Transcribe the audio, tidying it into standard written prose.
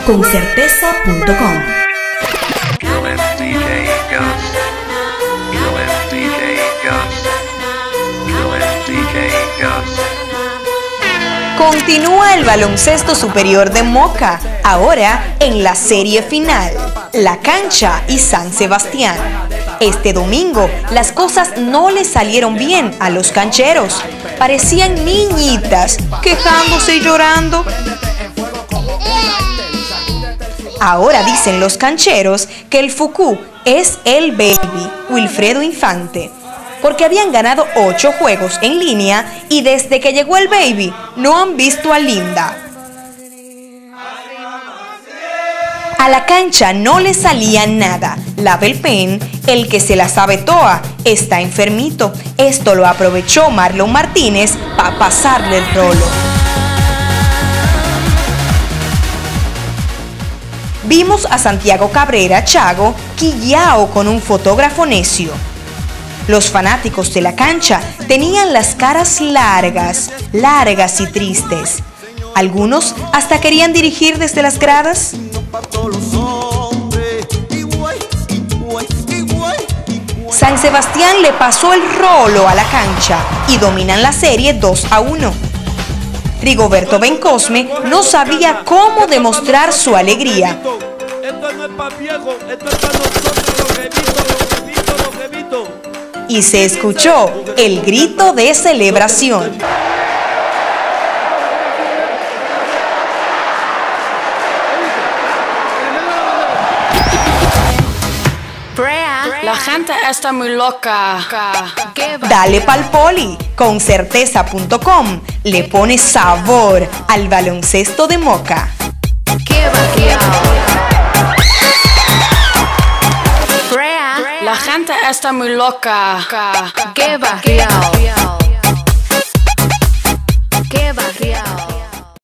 con certeza.com. Continúa el baloncesto superior de Moca, ahora en la serie final, La Cancha y San Sebastián. Este domingo las cosas no le salieron bien a los cancheros. Parecían niñitas, quejándose y llorando. Ahora dicen los cancheros que el Fucú es el baby, Wilfredo Infante, porque habían ganado 8 juegos en línea y desde que llegó el baby no han visto a Linda. A la cancha no le salía nada. La Belpen, el que se la sabe toa, está enfermito. Esto lo aprovechó Marlon Martínez para pasarle el rolo. Vimos a Santiago Cabrera Chago quillao con un fotógrafo necio. Los fanáticos de la cancha tenían las caras largas y tristes. Algunos hasta querían dirigir desde las gradas. San Sebastián le pasó el rolo a la cancha y dominan la serie 2-1. Rigoberto Bencosme no sabía cómo demostrar su alegría. Esto no es para viejos, esto es para nosotros, los jevitos. Y se escuchó el grito de celebración. La gente está muy loca. Dale pa'l poli, con certeza.com le pone sabor al baloncesto de Moca. La gente está muy loca.